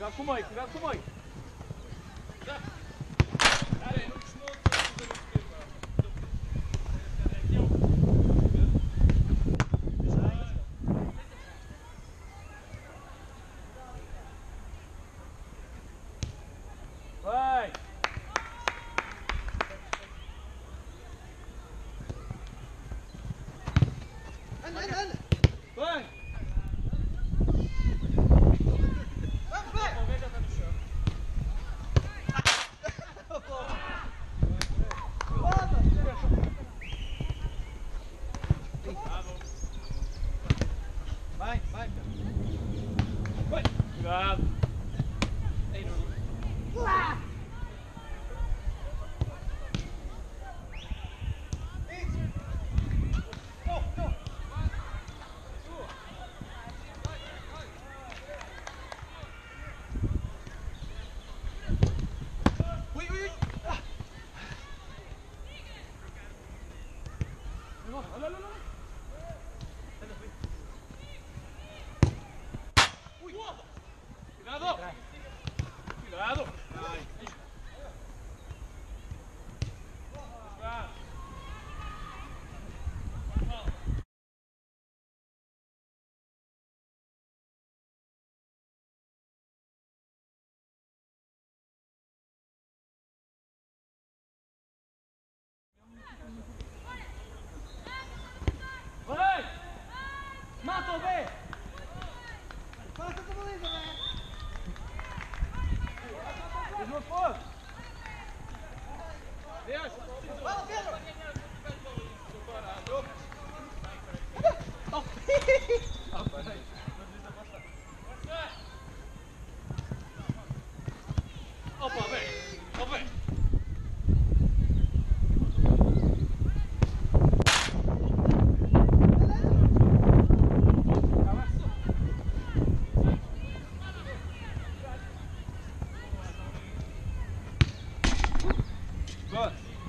Cuidado com o meio, cuidado com o meio. Vai! Anda, anda, anda! Vai! Vai, vai! Vai! Cuidado! Ei, não. Ui, ui, ui! Olha, olha, olha! Ui! Cuidado! Cuidado! Vai! Mata o B! Passa a baliza, né? Mesmo fogo! Deus! Fala, Pedro! Opa, vem! Ó, vem! Boa!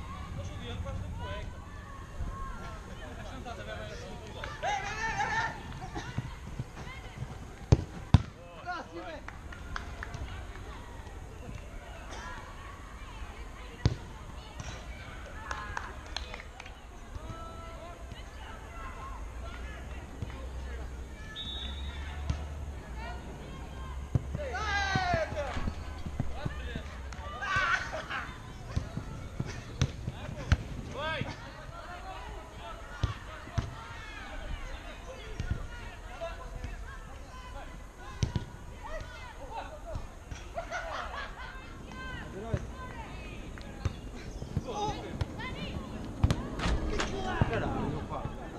Caralho, pá!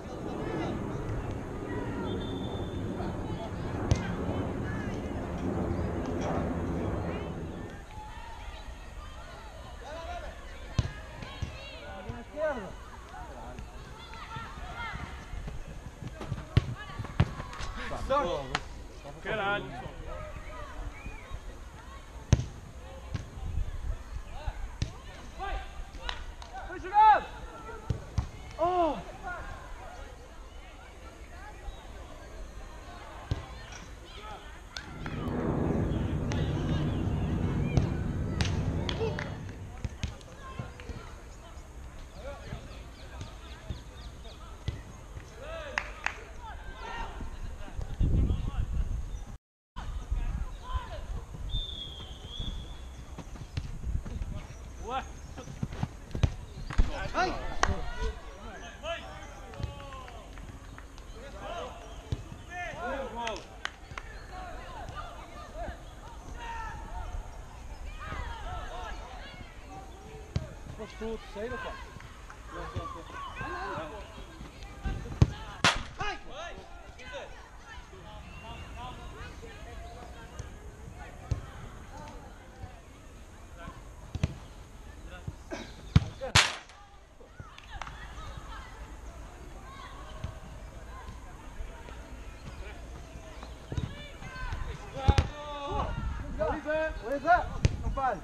Caralho! Foi jogado! Oh! Ué! Vai! Gol! Foste tu, terceiro, pá? Vai! Beleza? Não faz.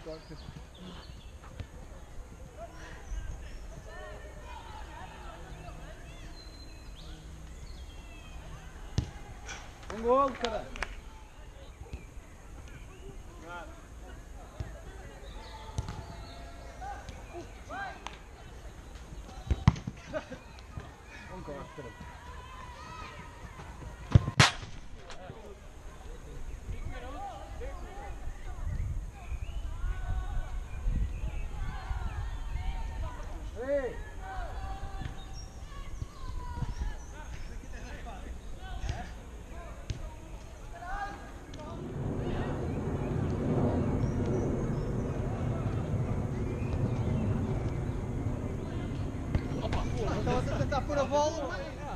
Um gol, caralho. Um gol, caralho. Ei! Estava a tentar pôr a bola, mas...